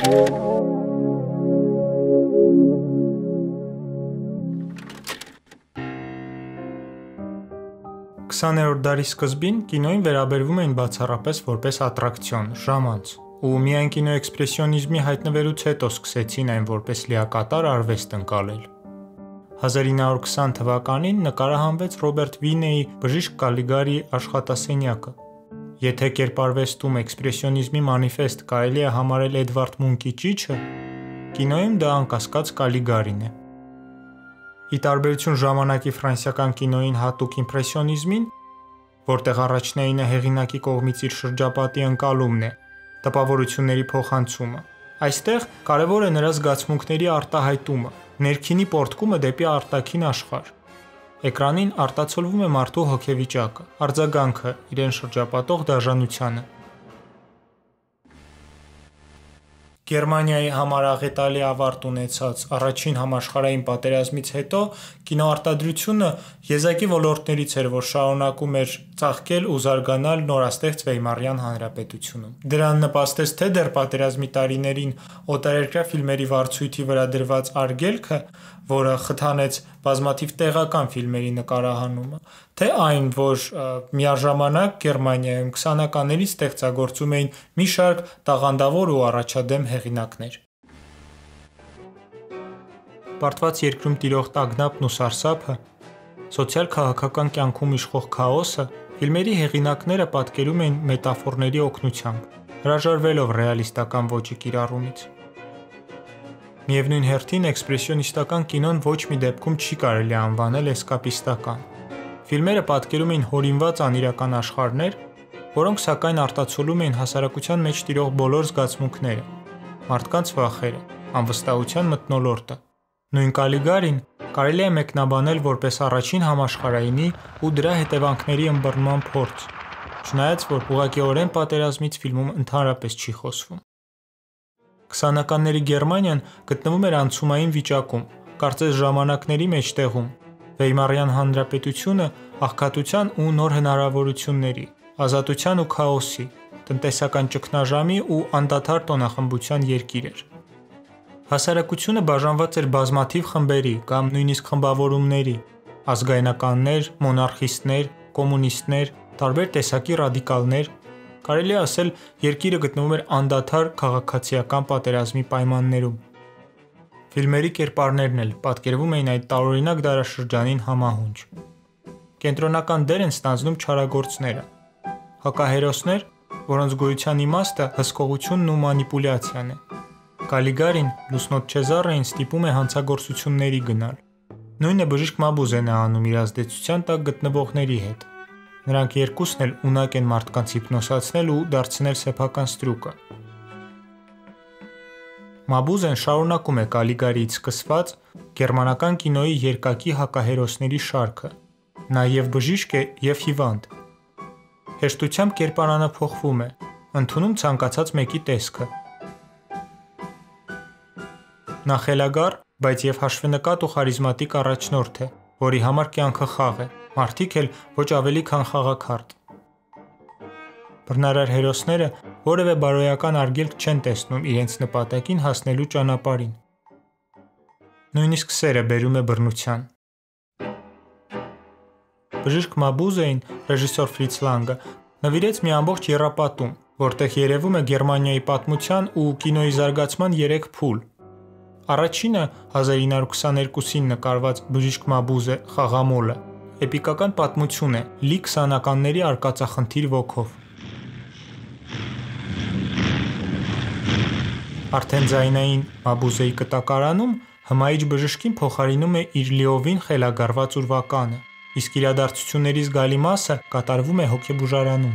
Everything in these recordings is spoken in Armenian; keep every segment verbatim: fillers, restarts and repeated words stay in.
քսաներորդ դարի սկզբին կինոին վերաբերվում էին բացառապես որպես ատրակցիոն, ժամանց, ու միայն կինոէքսպրեսիոնիզմի հայտնվելուց հետո սկսեցին այն որպես լիակատար արվեստ ընկալել։ հազար ինը հարյուր քսան թվականին նկարահանվեց Ռոբերտ Վինեի բժիշկ Կալիգարի աշխատասենյակը։ Եթե կերպարվեստում էքսպրեսիոնիզմի մանիֆեստ կարելի է համարել Էդվարդ Մունկի ճիչը, կինոյում դա անկասկած Կալիգարին է։ Ի տարբերություն ժամանակի ֆրանսիական կինոյին հատուկ իմպրեսիոնիզմին, որտեղ առաջնայինը հեղինակի կողմից իր շրջապատի ընկալումն է, տպավորությունների փոխանցումը, այստեղ կարևոր է նրա զգացմունքների արտահայտումը, ներքինի պոռթկումը դեպի արտաքին աշխարհ։ Էկրանին արտացոլվում է մարդու հոգեվիճակը, արձագանքը իրեն շրջապատող դաժանությանը։ Գերմանիայի համար աղետալի ավարտ ունեցած առաջին համաշխարհային պատերազմից հետո կինոարտադրությունը եզակի ոլորտներից էր, որ շարունակում էր ծաղկել ու զարգանալ նորաստեղծ Վեյմարյան հանրապետությունում։ Դրան նպաստեց թե դեռ պատերազմի տարիներին օտարերկրյա ֆիլմերի վարձույթի վրա դրված արգելքը, որը խթանեց բազմաթիվ տեղական ֆիլմերի նկարահանումը, թե այն, որ միաժամանակ Գերմանիայում քսանականներից ստեղծագործում էին մի շարք տաղանդավոր ու առաջադեմ հեղինակներ։ Պարտված երկրում տիրող տագնապն ու սարսափը, սոցիալ-քաղաքական կյանքում իշխող քաոսը ֆիլմերի հեղինակները պատկերում էին մետաֆորների օգնությամբ, հրաժարվելով ռեալիստական ոճի կիրառումից։ Միևնույն հերթին էքսպրեսիոնիստական կինոն ոչ մի դեպքում չի կարելի անվանել էսկապիստական։ Ֆիլմերը պատկերում էին հորինված անիրական աշխարհներ, որոնք սակայն արտացոլում էին հասարակության մեջ տիրող բոլոր զգացմունքները, մարդկանց վախերը, անվստահության մթնոլորտը։ Նույն Կալիգարին կարելի է մեկնաբանել որպես առաջին համաշխարհայինի ու դրա հետևանքների ըմբռնման փորձ, չնայած որ ուղղակիորեն պատերազմից ֆիլմում ընդհանրապես չի խոսվում։ Քսանականների Գերմանիան գտնվում էր անցումային վիճակում, կարծես ժամանակների մեջտեղում։ Վեյմարյան հանրապետությունը աղքատության ու նոր հնարավորությունների, ազատության ու քաոսի, տնտեսական ճգնաժամի ու անդադար տոնախմբության երկիր էր։ Հասարակությունը բաժանված էր բազմաթիվ խմբերի կամ նույնիսկ խմբավորումների՝ ազգայնականներ, մոնարխիստներ, կոմունիստներ, տարբեր տեսակի ռադիկալներ։ Կարելի է ասել, երկիրը գտնվում էր անդադար քաղաքացիական պատերազմի պայմաններում։ Ֆիլմերի կերպարներն էլ պատկերվում էին այդ տարօրինակ դարաշրջանին համահունչ։ Կենտրոնական դեր են ստանձնում չարագործները, հակահերոսներ, որոնց գոյության իմաստը հսկողությունն ու մանիպուլյացիան է։ Կալիգարին, Լուսնոտ Չեզարին ստիպում է հանցագործությունների գնալ։ Նույնը բժիշկ Մաբուզեն է անում իր ազդեցության տակ գտնվողների հետ։ Նրանք երկուսն էլ ունակ են մարդկանց հիպնոսացնել ու դարձնել սեփական ստրուկը։ Մաբուզեն շարունակում է Կալիգարիից սկսված գերմանական կինոյի երկակի հակահերոսների շարքը։ Նա և բժիշկ է, և հիվանդ։ Հեշտությամբ կերպարանը փոխվում է, ընդունում ցանկացած մեկի տեսքը։ Նա խելագար, բայց և հաշվենկատ ու խարիզմատիկ առաջնորդ է, որի համար կյանքը խաղ է, մարդիկ էլ ոչ ավելի քան խաղաքարտ։ Բռնարար հերոսները որևէ բարոյական արգելք չեն տեսնում իրենց նպատակին հասնելու ճանապարհին։ Նույնիսկ սերը բերում է բռնության։ Բժիշկ Մաբուզեին ռեժիսոր Ֆրից Լանգը նվիրեց մի ամբողջ եռապատում, որտեղ երևում է Գերմանիայի պատմության ու կինոյի զարգացման երեք փուլ։ Առաջինը հազար ինը հարյուր քսաներկուսին նկարված Բժիշկ Մաբուզե խաղամոլը էպիկական պատմություն է լի քսանականների արկածախնդիր ոգով։ Արդեն ձայնային Մաբուզեի կտակարանում հմայիչ բժշկին փոխարինում է իր լիովին խելագարված ուրվականը, իսկ իրադարձությունների զգալի մասը կատարվում է հոգեբուժարանում։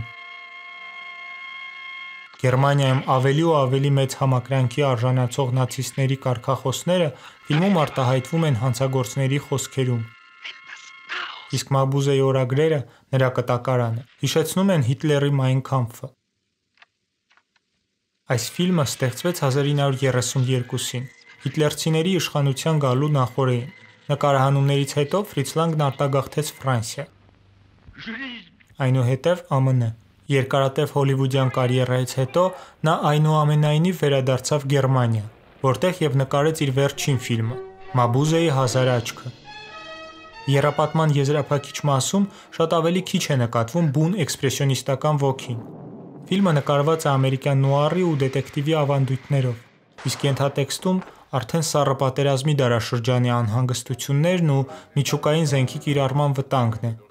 Գերմանիայում ավելի ու ավելի մեծ համակրանքի արժանացող նացիստների կարգախոսները ֆիլմում արտահայտվում են հանցագործների խոսքերում։ Իսկ Մաբուզեի օրագրերը, նրա կտակարանը, հիշեցնում են Հիտլերի Մայն Քամփը։ Այս ֆիլմը ստեղծվեց հազար ինը հարյուր երեսունյոթին, հիտլերցիների իշխանության գալու նախօրեին։ Նկարահանումներից հետո Ֆրից Լանգն արտագաղթեց Ֆրանսիա, այնուհետև ԱՄՆ, Երկարատև հոլիվուդյան կարիերայից հետո նա այնուամենայնիվ վերադարձավ Գերմանիա, որտեղ եւ նկարեց իր վերջին ֆիլմը՝ Մաբուզեի հազար աչքը։ Եռապատման եզրափակիչ մասում շատ ավելի քիչ է նկատվում բուն էքսպրեսիոնիստական ոգին։ Ֆիլմը նկարված է ամերիկյան նուարի ու դետեկտիվի ավանդույթներով, իսկ ենթատեքստում արդեն սառը պատերազմի դարաշրջանի անհանգստություններն ու միջուկային զենքի կիրառման վտանգն է։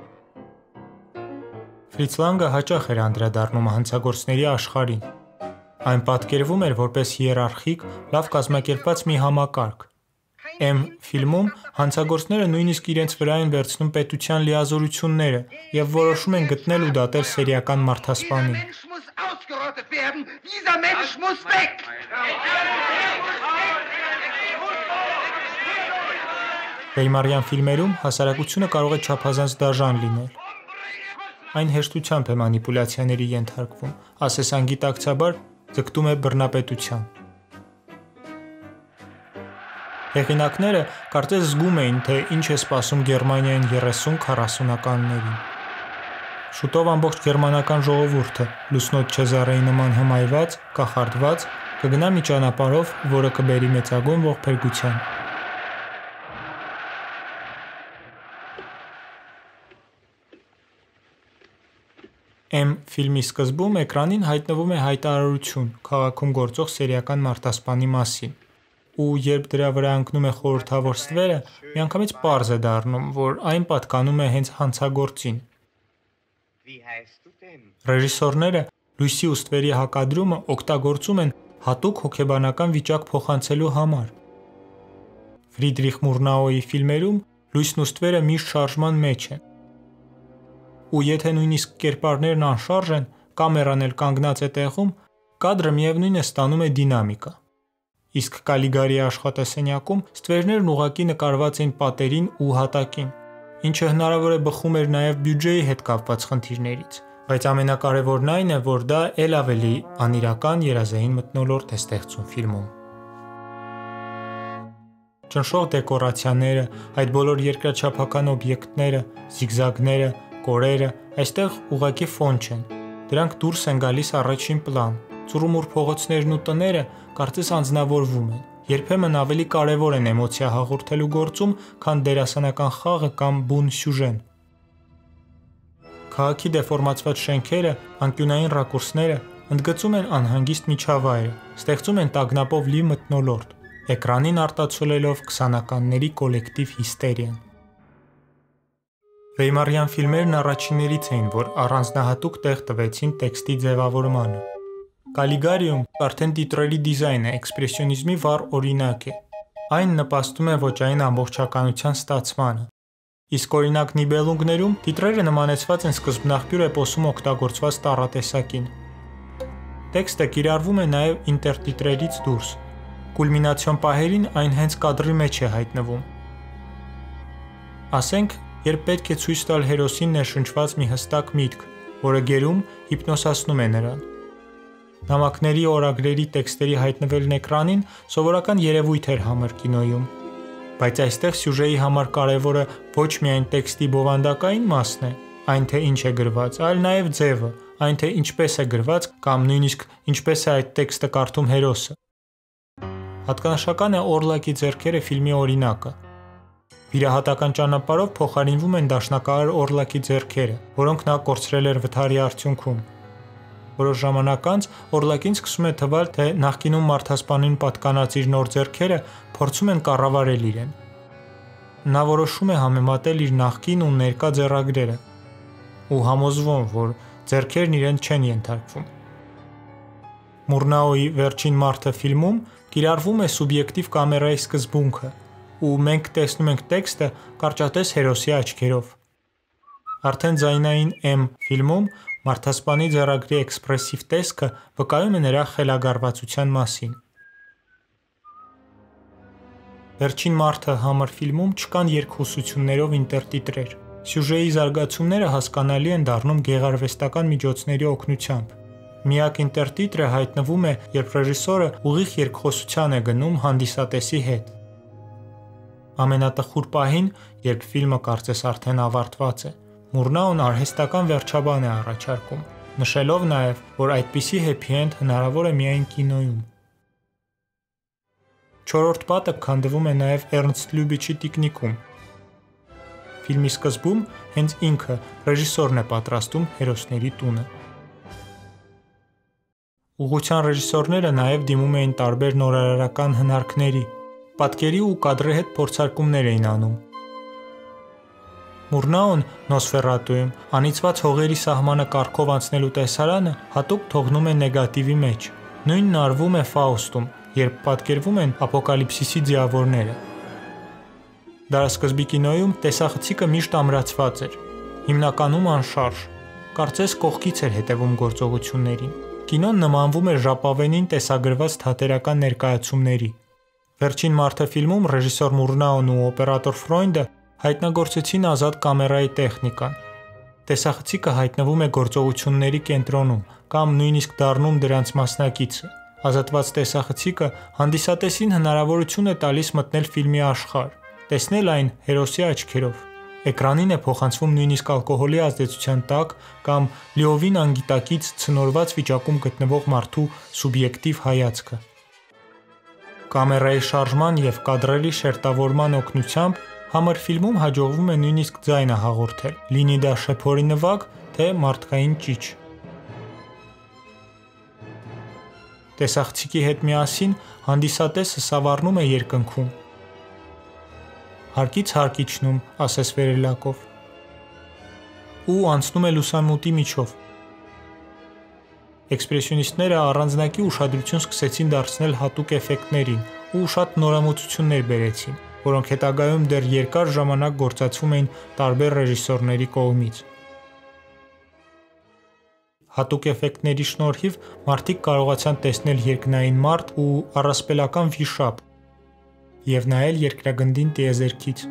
Ֆրից Լանգը հաճախ էր անդրադառնում հանցագործների աշխարհին։ Այն պատկերվում էր որպես հիերարխիկ, լավ կազմակերպված մի համակարգ։ M ֆիլմում հանցագործները նույնիսկ իրենց վրա են վերցնում պետության լիազորությունները եւ որոշում են գտնել ու դատել սերիական մարդասպանին։ Վեյմարյան ֆիլմերում հասարակությունը կարող է չափազանց դաժան լինել։ Այն հեշտությամբ է մանիպուլյացիաների ենթարկվում, ասես անգիտակցաբար ձգտում է բռնապետության։ Հեղինակները կարծես զգում էին, թե ինչ է սպասում Գերմանիային երեսուն-քառասունականներին։ Շուտով ամբողջ գերմանական ժողովուրդը, լուսնոտ Չեզարեի նման հմայված, կախարդված, կգնա մի ճանապարհով, որը կբերի մեծագույն ողբերգության։ M ֆիլմի սկզբում էկրանին հայտնվում է հայտարարություն քաղաքում գործող սերիական մարդասպանի մասին, ու երբ դրա վրա ընկնում է խորհրդավոր ստվերը, միանգամից պարզ է դառնում, որ այն պատկանում է հենց հանցագործին։ Ռեժիսորները լույսի ու ստվերի հակադրումը օգտագործում են հատուկ հոգեբանական վիճակ փոխանցելու համար։ Ֆրիդրիխ Մուրնաուի ֆիլմերում լույսն ու ստվերը միշտ շարժման մեջ են։ Ու եթե նույնիսկ կերպարներն անշարժ են, կամերան էլ կանգնած է տեղում, կադրը միևնույն է ստանում է դինամիկա։ Իսկ Կալիգարիի աշխատասենյակում ստվերներն ուղղակի նկարված էին պատերին ու հատակին, ինչը հնարավոր է բխում էր նաև բյուջեի հետ կապված խնդիրներից, բայց ամենակարևորն այն է, որ դա ել ավելի անիրական երազային մթնոլորտ է ստեղծում ֆիլմում։ Ճնշող դեկորացիաները, այդ բոլոր երկրաչափական օբյեկտները, զիգզագները, կորերը այստեղ ուղղակի ֆոն չեն։ Դրանք դուրս են գալիս առաջին պլան։ Ծուռումուռ փողոցներն ու տները կարծես անձնավորվում են։ Երբեմն ավելի կարևոր են էմոցիա հաղորդելու գործում, քան դերասանական խաղը կամ բուն սյուժեն։ Քաղաքի դեֆորմացված շենքերը, անկյունային ռակուրսները ընդգծում են անհանգիստ միջավայրը, ստեղծում են տագնապով լի մթնոլորտ, էկրանին արտացոլելով քսանականների կոլեկտիվ հիստերիան։ Վեյմարյան ֆիլմերն առաջիններից էին, որ առանձնահատուկ տեղ տվեցին տեքստի ձևավորմանը։ Կալիգարիում արդեն տիտրերի դիզայնը էքսպրեսիոնիզմի վառ օրինակ է։ Այն նպաստում է ոճային ամբողջականության ստացմանը։ Իսկ օրինակ Նիբելունգներում տիտրերը նմանեցված են սկզբնաղբյուր էպոսում օգտագործված տառատեսակին։ Տեքստը կիրառվում է նաև ինտերտիտրերից դուրս։ Կուլմինացիոն պահերին այն հենց կադրի մեջ է հայտնվում։ Ասենք, երբ պետք է ցույց տալ հերոսին ներշնչված մի հստակ միտք, որը գերում հիպնոսացնում է նրան։ Նամակների օրագրերի տեքստերի հայտնվելն էկրանին սովորական երևույթ էր համր կինոյում, բայց այստեղ սյուժեի համար կարևորը ոչ միայն տեքստի բովանդակային մասն է, այն թե ինչ է գրված, այլ նաև ձևը, այն թե ինչպես է գրված կամ նույնիսկ ինչպես է այդ տեքստը կարդում հերոսը։ Հատկանշական է Օրլակի ձեռքերը ֆիլմի օրինակը։ Վիրահատական ճանապարհով փոխարինվում են դաշնակահար Օրլակի ձեռքերը, որոնք նա կորցրել էր վթարի արդյունքում։ Որոշ ժամանակ անց Օրլակին սկսում է թվալ, թե նախկինում մարդասպանին պատկանած իր նոր ձեռքերը փորձում են կառավարել իրեն։ Նա որոշում է համեմատել իր նախկին ու ներկա ձեռագրերը ու համոզվում, որ ձեռքերն իրեն չեն ենթարկվում։ Մուրնաուի Վերջին մարդը ֆիլմում կիրառվում է սուբյեկտիվ կամերայի սկզբունքը, ու մենք տեսնում ենք տեքստը կարճատես հերոսի աչքերով։ Արդեն ձայնային M ֆիլմում մարդասպանի ձեռագրի էքսպրեսիվ տեսքը վկայում է նրա խելագարվածության մասին։ Վերջին մարդը համր ֆիլմում չկան երկխոսություններով ինտերտիտրեր։ Սյուժեի զարգացումները հասկանալի են դառնում գեղարվեստական միջոցների օգնությամբ։ Միակ ինտերտիտրը հայտնվում է, երբ ռեժիսորը ուղիղ երկխոսության է գնում հանդիսատեսի հետ։ Ամենատխուր պահին, երբ ֆիլմը կարծես արդեն ավարտված է, Մուրնաուն արհեստական վերջաբան է առաջարկում։ նշելով նաև, որ այդպիսի happy end հնարավոր է միայն կինոյում։ Չորրորդ պատը քանդվում է նաև Էրնստ Լյուբիչի տիկնիկում։ Ֆիլմի սկզբում հենց ինքը ռեժիսորն է պատրաստում հերոսների տունը։ Ուղղության ռեժիսորները նաև դիմում էին տարբեր նորարարական հնարքների, պատկերի ու կադրի հետ փորձարկումներ էին անում։ Մուրնաուն Նոսֆերատուում անիծված հողերի սահմանը կարգով անցնելու տեսարանը հատուկ թողնում է նեգատիվի մեջ։ Նույնն արվում է Ֆաուստում, երբ պատկերվում են ապոկալիպսիսի ձիավորները։ Դարասկզբի կինոյում տեսախցիկը միշտ ամրացված էր, հիմնականում անշարժ, կարծես կողքից էր հետևում գործողություններին։ Կինոն նմանվում էր ժապավենին տեսագրված թատերական ներկայացումների։ Վերջին մարդը ֆիլմում ռեժիսոր Մուրնաուն ու օպերատոր Ֆրոյնդը հայտնագործեցին ազատ կամերայի տեխնիկան։ Տեսախցիկը հայտնվում է գործողությունների կենտրոնում կամ նույնիսկ դառնում դրանց մասնակիցը։ Ազատված տեսախցիկը հանդիսատեսին հնարավորություն է տալիս մտնել ֆիլմի աշխարհ, տեսնել այն հերոսի աչքերով։ Էկրանին է փոխանցվում նույնիսկ ալկոհոլի ազդեցության տակ կամ լիովին անգիտակից ցնորված վիճակում գտնվող մարդու սուբյեկտիվ հայացքը։ Կամերայի շարժման և կադրերի շերտավորման օգնությամբ համր ֆիլմում հաջողվում է նույնիսկ ձայնը հաղորդել, լինի դա շեփորի նվագ, թե մարդկային ճիչ։ Տեսախցիկի հետ միասին հանդիսատեսը սավառնում է երկնքում։ Հարկից հարկ իջնում, ասես վերելակով, ու անցնում է լուսամուտի միջով։ Էքսպրեսիոնիստները առանձնակի ուշադրություն սկսեցին դարձնել հատուկ էֆեկտներին ու շատ նորամուծություններ բերեցին, որոնք հետագայում դեռ երկար ժամանակ գործածվում էին տարբեր ռեժիսորների կողմից։ Հատուկ էֆեկտների շնորհիվ մարդիկ կարողացան տեսնել երկնային մարդ ու առասպելական վիշապ և նայել երկրագնդին տիեզերքից։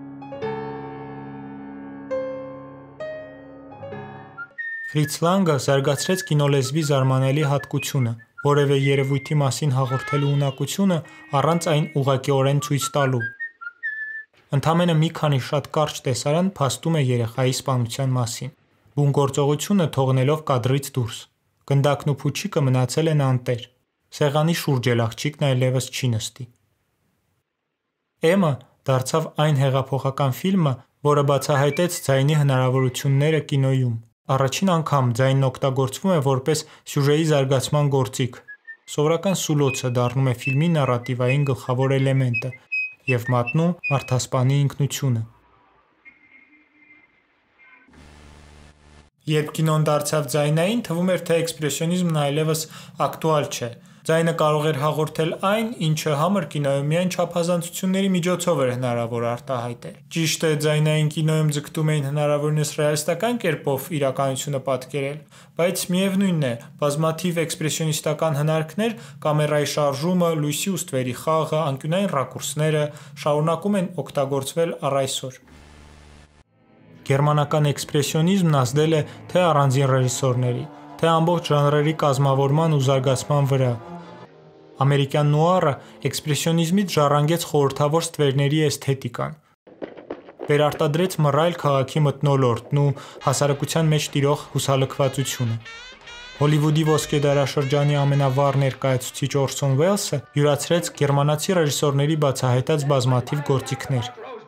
Ֆրից Լանգը զարգացրեց կինոլեզվի զարմանալի հատկությունը, որևէ երևույթի մասին հաղորդելու ունակությունը առանց այն ուղղակիորեն ցույց տալու։ Ընդամենը մի քանի շատ կարճ տեսարան փաստում է երեխայի սպանության մասին, բուն գործողությունը թողնելով կադրից դուրս։ Գնդակն ու փուչիկը մնացել են անտեր։ Սեղանի շուրջ էլ աղջիկն այլևս չի նստի։ Էմը դարձավ այն հեղափոխական ֆիլմը, որը բացահայտեց ձայնի հնարավորությունները կինոյում։ Առաջին անգամ ձայնն օգտագործվում է որպես սյուժեի զարգացման գործիք։ Սովորական սուլոցը դառնում է ֆիլմի նարատիվային գլխավոր էլեմենտը և մատնում մարդասպանի ինքնությունը։ Երբ կինոն դարձավ ձայնային, թվում էր, թե էքսպրեսիոնիզմն այլևս ակտուալ չէ։ Ձայնը կարող էր հաղորդել այն, ինչը համր կինոյում միայն չափազանցությունների միջոցով էր հնարավոր արտահայտել։ Ճիշտ է, ձայնային կինոյում ձգտում էին հնարավորինս ռեալիստական կերպով իրականությունը պատկերել, բայց միևնույնն է, բազմաթիվ էքսպրեսիոնիստական հնարքներ, կամերայի շարժումը, լույսի ու ստվերի խաղը, անկյունային ռակուրսները շարունակում են օգտագործվել առ այսօր։ Գերմանական էքսպրեսիոնիզմն ազդել է թե առանձին ռեժիսորների, թե ամբողջ ժանրերի կազմավորման ու զարգացման վրա։ Ամերիկյան նուարը էքսպրեսիոնիզմից ժառանգեց խորհրդավոր ստվերների էսթետիկան, վերարտադրեց մռայլ քաղաքի մթնոլորտն ու հասարակության մեջ տիրող հուսալքվածությունը։ Հոլիվուդի ոսկե դարաշրջանի ամենավառ ներկայացուցիչ Օրսոն Ուելսը յուրացրեց գերմանացի ռեժիսորների բացահայտած բազմաթիվ գործիքներ։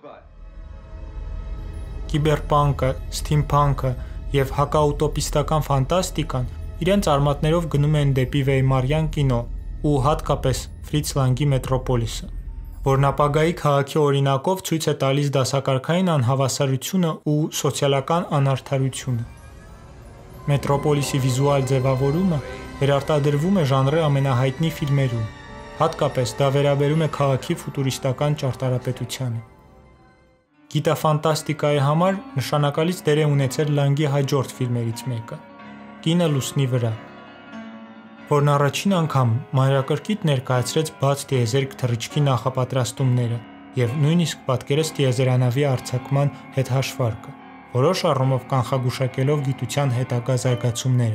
Կիբերպանկը, սթիմփանկը և հակաուտոպիստական ֆանտաստիկան իրենց արմատներով գնում են դեպի վեյմարյան կինո ու հատկապես Ֆրից Լանգի Մետրոպոլիսը, որն ապագայի քաղաքի օրինակով ցույց է տալիս դասակարգային անհավասարությունը ու սոցիալական անարդարությունը։ Մետրոպոլիսի վիզուալ ձևավորումը վերարտադրվում է ժանրի ամենահայտնի ֆիլմերում, հատկապես դա վերաբերում է քաղաքի ֆուտուրիստական ճարտարապետությանը։ Գիտաֆանտաստիկայի համար նշանակալից դեր է ունեցել Լանգի հաջորդ ֆիլմերից մեկը՝ Կինը լուսնի վրա, որն առաջին անգամ մանրակրկիտ ներկայացրեց բաց տիեզերք թռիչքի նախապատրաստումները և նույնիսկ պատկերեց տիեզերանավի արձակման հետհաշվարկը, որոշ առումով կանխագուշակելով գիտության հետագա զարգացումները։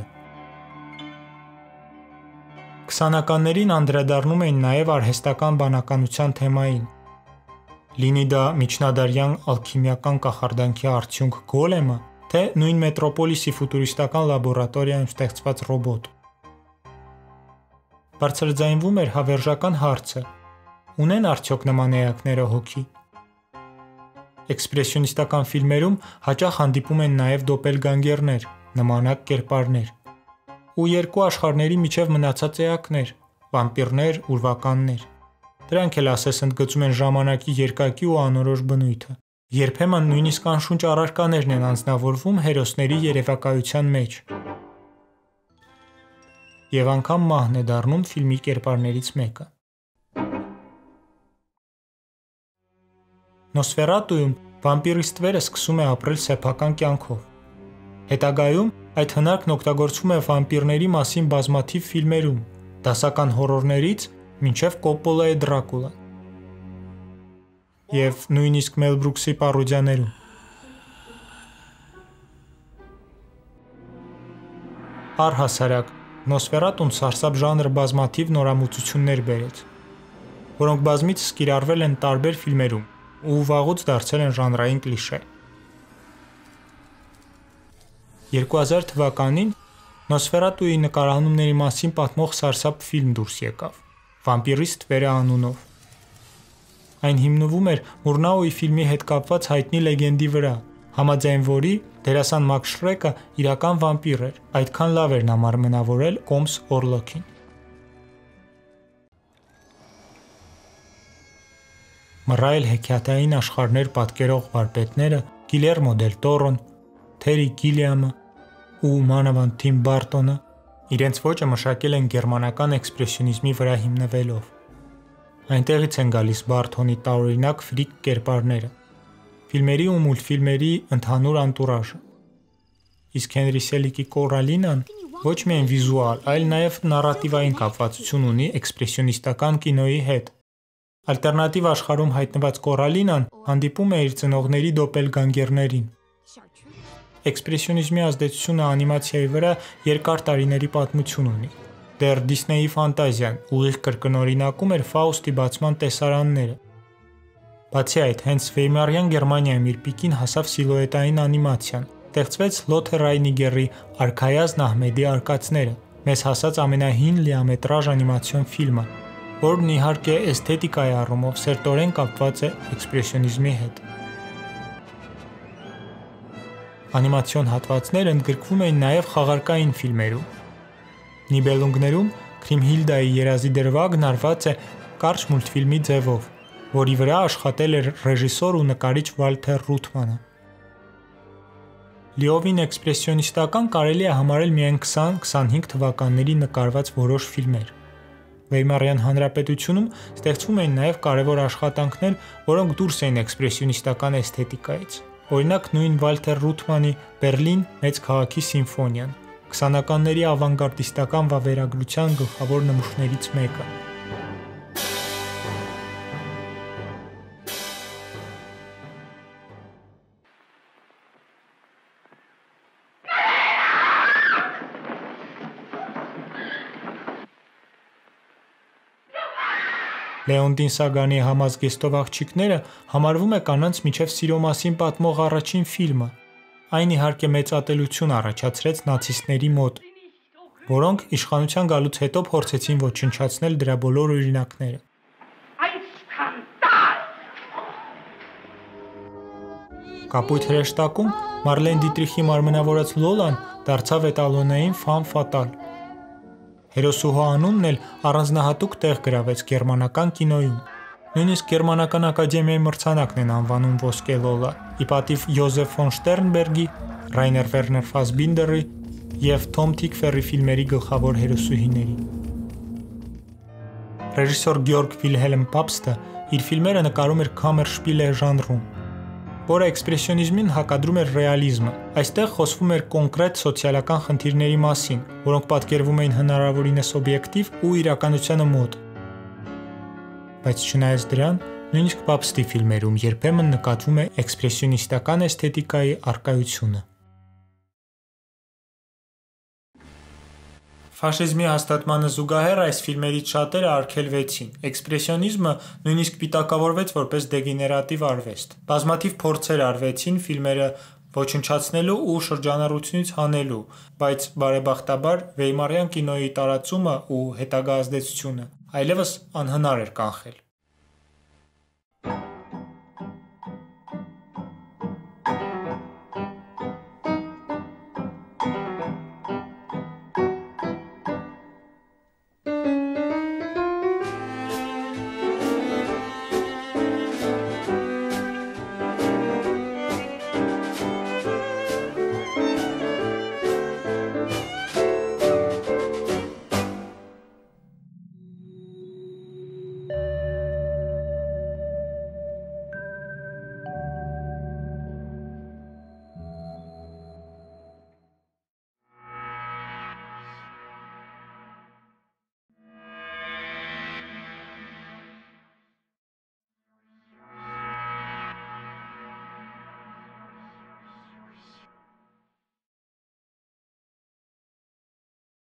Քսանականներին անդրադառնում էին նաև արհեստական բանականության թեմային։ Լինի դա միջնադարյան ալքիմիական կախարդանքի արդյունք Գոլեմը թե նույն մետրոպոլիսի ֆուտուրիստական լաբորատորիայում ստեղծված ռոբոտ։ Բարձրաձայնվում էր հավերժական հարցը. ունեն արդյոք նման էակները հոգի։ Էքսպրեսիոնիստական ֆիլմերում հաճախ հանդիպում են նաև դոպելգանգերներ, նմանակ կերպարներ, ու երկու աշխարհների միջև մնացած էակներ, վամպիրներ, ուրվականներ։ Դրանք էլ ասես ընդգծում են ժամանակի երկակի ու անորոշ բնույթը։ Երբեմն նույնիսկ անշունչ առարկաներն են անձնավորվում հերոսների երևակայության մեջ։ Եվ անգամ մահն է դառնում ֆիլմի կերպարներից մեկը։ Նոսֆերատուում վամպիրիստվերը սկսում է ապրել սեփական կյանքով։ Հետագայում այդ հնարքն օգտագործվում է վամպիրների մասին բազմաթիվ ֆիլմերում, դասական հորորներից մինչև Կոպպոլայի Դրակուլան։ Եվ նույնիսկ Մել Բրուքսի պարոդիաներում։ Առհասարակ, Նոսֆերատուն սարսափ ժանրը բազմաթիվ նորամուծություններ բերեց, որոնք բազմիցս կիրառվել են տարբեր ֆիլմերում ու վաղուց դարձել են ժանրային կլիշե։ երկու հազար թվականին Նոսֆերատուի նկարահանումների մասին պատմող սարսափ ֆիլմ դուրս եկավ՝ Վամպիրիստ վերը անունով։ Այն հիմնվում էր Մուրնաուի ֆիլմի հետ կապված հայտնի լեգենդի վրա, համաձայն որի դերասան Մաքս Շրեկը իրական վամպիր էր, այդքան լավ էր նա մարմնավորել Կոմս Օրլոքին։ Մռայլ հեքիաթային աշխարհներ պատկերող վարպետները Գիլերմո դել Տորոն, Թերի Գիլիամը ու մանավանդ Թիմ Բարտոնը իրենց ոճը մշակել են գերմանական էքսպրեսիոնիզմի վրա հիմնվելով։ Այնտեղից են գալիս Բարտոնի տարօրինակ ֆրիկ կերպարները, ֆիլմերի ու մուլտֆիլմերի ընդհանուր անտուրաժը։ Իսկ Հենրի Սելիկի Կորալինան ոչ միայն վիզուալ, այլ նաև նարատիվային կապվածություն ունի էքսպրեսիոնիստական կինոյի հետ։ Ալտերնատիվ աշխարհում հայտնված Կորալինան հանդիպում է իր ծնողների դոպելգանգերներին։ Էքսպրեսիոնիզմի ազդեցությունը անիմացիայի վրա երկար տարիների պատմություն ունի։ Դեռ Դիսնեյի ֆանտազիան ուղիղ կրկնօրինակում էր Ֆաուստի բացման տեսարանները։ Բացի այդ, հենց Վեյմարյան Գերմանիայում իր պիկին հասավ սիլուետային անիմացիան, ստեղծվեց Լոթե Ռայնիգերի Արքայազն Ահմեդի արկածները, մեզ հասած ամենահին լիամետրաժ անիմացիոն ֆիլմը, որն իհարկե էսթետիկայի առումով սերտորեն կապված է էքսպրեսիոնիզմի հետ։ Անիմացիոն հատվածներ ընդգրկվում էին նաև խաղարկային ֆիլմերում։ Նիբելունգներում Քրիմհիլդայի երազի դրվագն արված է կարճ մուլտֆիլմի ձևով, որի վրա աշխատել էր ռեժիսոր ու նկարիչ Վալթեր Ռութմանը։ Լիովին էքսպրեսիոնիստական կարելի է համարել միայն քսան-քսանհինգ թվականների նկարված որոշ ֆիլմեր։ Վեյմարյան հանրապետությունում ստեղծվում էին նաև կարևոր աշխատանքներ, որոնք դուրս էին էքսպրեսիոնիստական էսթետիկայից։ Օրինակ նույն Վալթեր Ռութմանի Բերլին մեծ քաղաքի սիմֆոնիան, քսանականների ավանգարդիստական վավերագրության գլխավոր նմուշներից մեկը։ Լեոնտին Սագանի Համազգեստով աղջիկները համարվում է կանանց միջև սիրո մասին պատմող առաջին ֆիլմը։ Այն իհարկե մեծատելություն առաջացրեց նացիստների մոտ, որոնք իշխանության գալուց հետո փորձեցին ոչնչացնել դրա բոլոր օրինակները։ Կապույտ հրեշտակում Մարլեն Դիտրիխի մարմնավորած Լոլան դարձավ էտալոնային ֆամ ֆատալ։ Հերոսուհու անունն էլ առանձնահատուկ տեղ գրավեց գերմանական կինոյում։ Նույնիսկ գերմանական ակադեմիայի մրցանակն են անվանում ոսկե Լոլա՝ ի պատիվ Յոզեֆ ֆոն Շտերնբերգի, Ռայներ Վերներ Ֆասբինդերի և Թոմ Թիկվերի ֆիլմերի գլխավոր հերոսուհիների։ Ռեժիսոր Գյորգ Վիլհելմ Պապստը իր ֆիլմերը նկարում էր քամերշպիլեր ժանրում, որը էքսպրեսիոնիզմին հակադրում էր ռեալիզմը։ Այստեղ խոսվում էր կոնկրետ սոցիալական խնդիրների մասին, որոնք պատկերվում էին հնարավորինս օբյեկտիվ ու իրականությանը մոտ։ Բայց չնայած դրան, նույնիսկ Պապստի ֆիլմերում երբեմն նկատվում է էքսպրեսիոնիստական էսթետիկայի առկայությունը։ Ֆաշիզմի հաստատմանը զուգահեռ այս ֆիլմերից շատերը արգելվեցին։ Էքսպրեսիոնիզմը նույնիսկ պիտակավորվեց որպես դեգեներատիվ արվեստ։ Բազմաթիվ փորձեր արվեցին ֆիլմերը ոչնչացնելու ու շրջանառությունից հանելու, բայց բարեբախտաբար Վեյմարյան կինոյի տարածումը ու հետագա ազդեցությունը այլևս անհնար էր կանխել։